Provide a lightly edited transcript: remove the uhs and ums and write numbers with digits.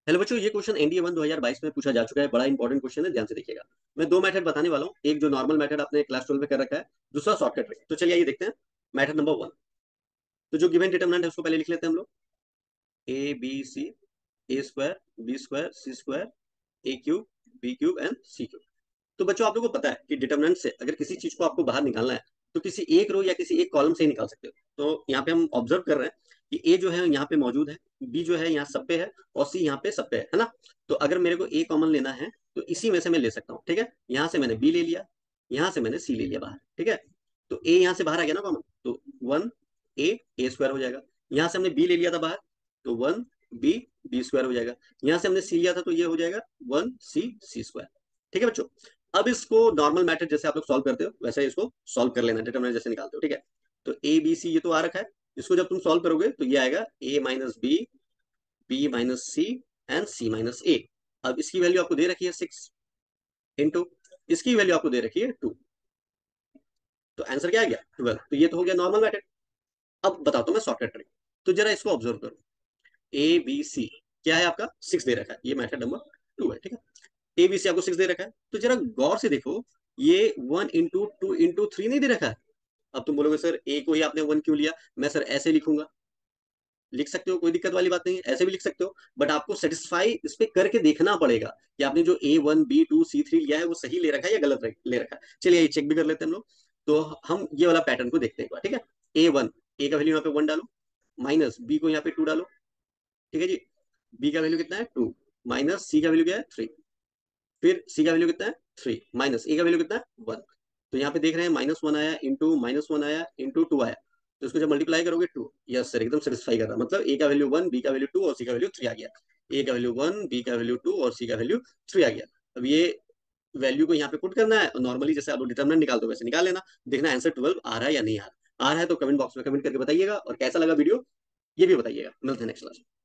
Hello बच्चों, ये question NDA 1 2022 में पूछा जा चुका है। बड़ा इंपॉर्टेंट क्वेश्चन है, ध्यान से देखिएगा। मैं दो मेथड बताने वाला हूँ, एक जो नॉर्मल मेथड आपने क्लास 12 में कर रखा है, दूसरा शॉर्टकट ट्रिक। तो चलिए ये देखते हैं। Method number 1। तो जो गिवन डिटरमिनेंट है उसको पहले लिख लेते हैं हम लोग। A B C, A square B square C square A cube B cube and C cube. तो बच्चों आप लोगों को पता है कि डिटरमिनेंट से अगर किसी चीज को आपको बाहर निकालना है तो किसी एक रो या किसी एक कॉलम से ही निकाल सकते हो। तो यहाँ पे हम ऑब्जर्व कर रहे हैं कि ए जो है यहाँ पे मौजूद है, बी जो है यहाँ सब पे है, और सी यहाँ पे सब पे है ना। तो अगर मेरे को ए कॉमन लेना है तो इसी में से मैं ले सकता हूँ, ठीक है। यहाँ से मैंने बी ले लिया, यहाँ से मैंने सी ले लिया बाहर, ठीक है। तो ए यहाँ से बाहर आ गया ना कॉमन, तो वन ए स्क्वायर हो जाएगा। यहाँ से हमने बी ले लिया था बाहर, तो वन बी बी स्क्वायर हो जाएगा। यहाँ से हमने सी लिया था तो ये हो जाएगा वन सी सी स्क्वायर। ठीक है बच्चों। अब इसको नॉर्मल मैथड जैसे आप लोग सॉल्व करते हो वैसे इसको सॉल्व कर लेना, डिटरमिनेंट जैसे निकालते हो, ठीक है। तो ए बी सी ये तो आ रखा है। इसको जब तुम सॉल्व करोगे तो ये आएगा A minus B, B minus C and C minus A. अब इसकी वैल्यू आपको दे रखी है 6 इंटू, इसकी वैल्यू आपको दे रखी है 2। तो आंसर क्या आ गया 12। तो ये तो हो गया नॉर्मल मैथड। अब बताता हूं मैं शॉर्टकट ट्रिक। तो जरा इसको ऑब्जर्व करो। ए बी सी क्या है आपका 6 दे रखा है, ये मैथड नंबर 2 है, ठीक है। ए बी सी आपको 6 दे रखा है, तो जरा गौर से देखो, ये 1 इंटू 2 इंटू 3 नहीं दे रखा है। अब तुम बोलोगे सर ए को ही आपने 1 क्यों लिया। मैं सर ऐसे लिखूंगा, लिख सकते हो, कोई दिक्कत वाली बात नहीं है, ऐसे भी लिख सकते हो। बट आपको सेटिस्फाई इस पे करके देखना पड़ेगा कि आपने जो A1 B2 C3 लिया है वो सही ले रखा है या गलत ले रखा है। चलिए ये चेक भी कर लेते हैं हम लोग। तो हम ये वाला पैटर्न को देखते हैं एक बार, ठीक है। A1, ए का वैल्यू यहाँ पे 1 डालो, माइनस बी को यहाँ पे 2 डालो, ठीक है जी। बी का वैल्यू कितना है 2, माइनस सी का वैल्यू क्या है 3, फिर सी का वैल्यू कितना है 3, माइनस ए का वैल्यू कितना है 1। तो यहाँ पे देख रहे हैं -1 आया, इंटू -1 आया, इंटू 2 आया। तो इसको जब मल्टीप्लाई करोगे 2, यस सर एकदम सेटिस्फाई कर रहा है। मतलब ए का वैल्यू 1, बी का वैल्यू 2 और सी का वैल्यू 3 आ गया। ए का वैल्यू 1, बी का वैल्यू 2 और सी का वैल्यू 3 आ गया। अब ये वैल्यू को यहाँ पे पुट करना है और नॉर्मली जैसे आप लोग डिटरमिनेंट निकालते हो वैसे निकाल लेना। देखना आंसर 12 आ रहा है या नहीं आ रहा। आ रहा है तो कमेंट बॉक्स में कमेंट करके बताइएगा, और कैसा लगा वीडियो ये भी बताइएगा। मिलते हैं नेक्स्ट क्लास में।